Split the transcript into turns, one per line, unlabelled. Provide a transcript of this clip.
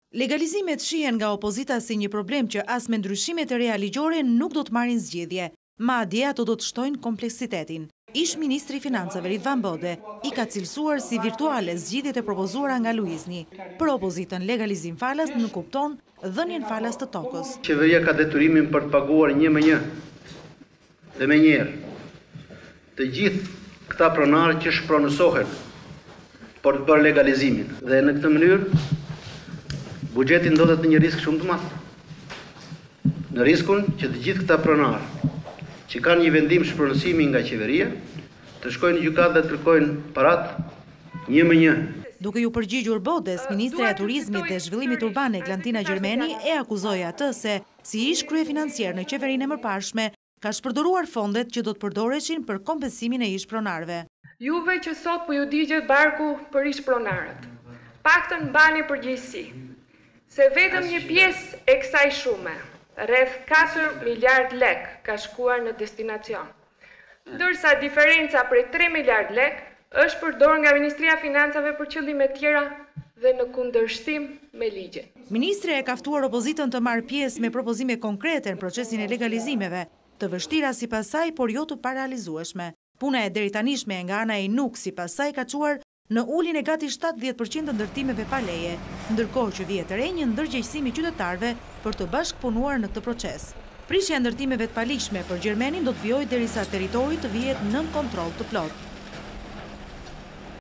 Legalizimet shihen nga opozita si një problem që as me ndryshimet e reja ligjore nuk do të marrin zgjedhje, madje ato do të shtojnë kompleksitetin. Ish ministri i Financave Ridvan Bode i ka cilësuar si virtuale zgjidhjet e propozuara nga Luizni. Për opozitën, legalizim falas nuk kupton dhënien falas të tokës.
Qeveria ka detyrimin për të paguar 1-1 dhe me njerë të gjithë këta pronarë që shpronësohen për të bërë legalizimin. Dhe në këtë mënyrë, buxheti ndodhet në një risk shumë të madh. Në riskun që të gjithë këta pronarë që kanë një vendim shpronësimi nga qeveria, të shkojnë në gjykatë dhe të kërkojnë parat 1-1.
Duke ju përgjigjur Bodes, Ministre e Turizmit dhe Zhvillimit Urban Eglantina Gjermeni e akuzoi atë se, si ish kryefinancier në qeverinë e mëparshme, ka shpërdoruar fondet që do të përdoreshin për kompensimin e ish pronarëve.
Juve që sot po ju digjet barku për ish pronarët, paktën mbani përgjegjësi, se vetëm një pjesë e kësaj shume, rreth 4 miliard lek ka shkuar në destinacion, ndërsa diferenca prej 3 miliard lek është përdorur nga Ministria e Financave për qëllime tjera dhe në kundërshtim me ligjen.
Ministri e ka ftuar opozitën të marrë pjesë me propozime konkrete në procesin e legalizimeve, të vështira sipas saj, por jo të paralizueshme. Puna e deritanishme nga ana e nuk sipas saj ka çuar në uljen e gati 70% të ndërtimeve pa leje, ndërkohë që vjet re një ndërgjegjësim i qytetarëve për të bashkëpunuar në këtë proces. Prishja e ndërtimeve të palishme për Gjermenin do të vijojë derisa territori të vihet nën kontroll të plotë.